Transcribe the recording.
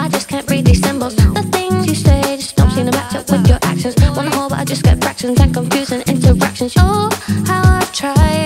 I just can't read these symbols. The things you say just don't seem to match up with your actions. Want a whole, but I just get fractions and confusing interactions. Oh, how I've tried